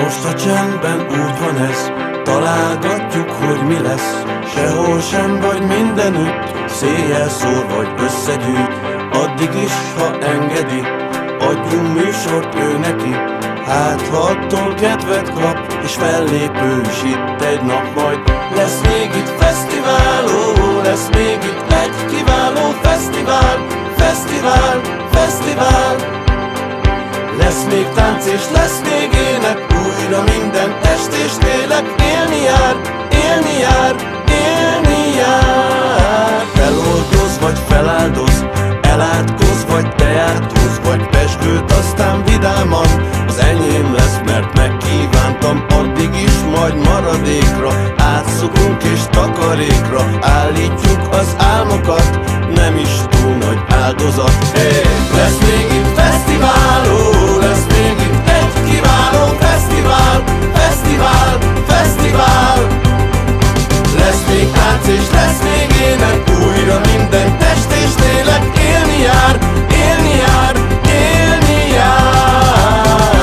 Most a csendben úgy van ez, találgatjuk, hogy mi lesz. Sehol sem vagy mindenütt, széjjel szól vagy összegyűjt. Addig is, ha engedi, adjunk műsort ő neki. Hát ha attól kedvet kap, és fellépő is itt egy nap. Majd lesz még itt fesztivál, lesz még itt egy kiváló fesztivál. Fesztivál, fesztivál. Lesz még tánc és lesz még ének, újra minden est és lélek. Élni jár, élni jár, élni jár. Feloldoz vagy feláldoz, elátkoz vagy teátkoz, vagy pezsgőt aztán vidáman. Az enyém lesz, mert megkívántam, addig is majd maradékra. Átszokunk és takarékra állítjuk az álmokat, nem is túl nagy áldozat. Hey! Lesz még itt fesztivál, lesz még itt egy kiváló fesztivál. Fesztivál, fesztivál. Lesz még tánc és lesz még ének, újra minden test és lélek. Élni jár, élni jár, élni jár.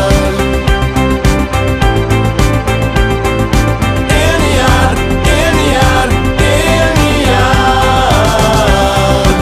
Élni jár, élni jár, élni jár.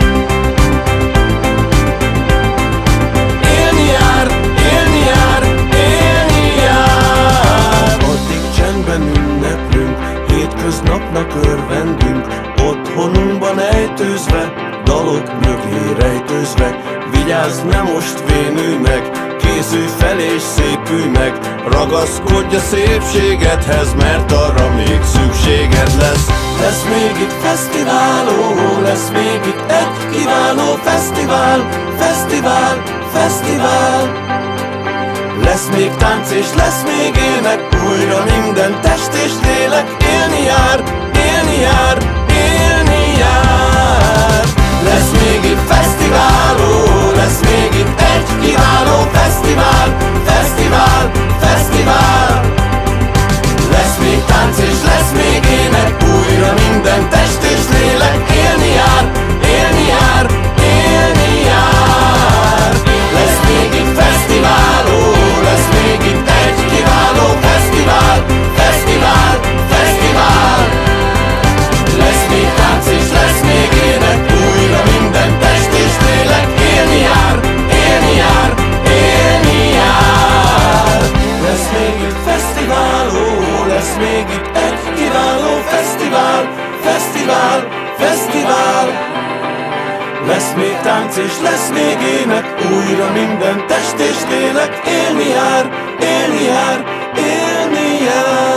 Élni jár, élni jár, élni jár. Addig csendben ünneplünk, hétköznapnak örvendünk, otthonunkban ejtőzve, dalok mögé rejtőzve. Vigyázz, ne most vénülj meg, készülj fel és szépülj meg. Ragaszkodj a szépségedhez, mert arra még szükséged lesz. Lesz még itt fesztivál, lesz még itt egy kiváló fesztivál. Fesztivál, fesztivál. Lesz még tánc és lesz még ének, újra minden test és lélek. Élni jár, élni jár, élni jár. Lesz még itt fesztivál, lesz még itt egy kiváló fesztivál. Fesztivál, fesztivál. Lesz még tánc és lesz még ének, újra minden test és lélek. Élni jár, élni jár, élni jár. Lesz még itt fesztivál, lesz még itt egy kiváló fesztivál. Fesztivál, fesztivál. Lesz még tánc és lesz még ének, újra minden test és lélek. Élni jár, élni jár, élni jár. Lesz még itt fesztivál, lesz még itt egy kiváló fesztivál. Fesztivál, fesztivál. Lesz még tánc és lesz még ének, újra minden test és lélek. Élni jár, élni jár, élni jár.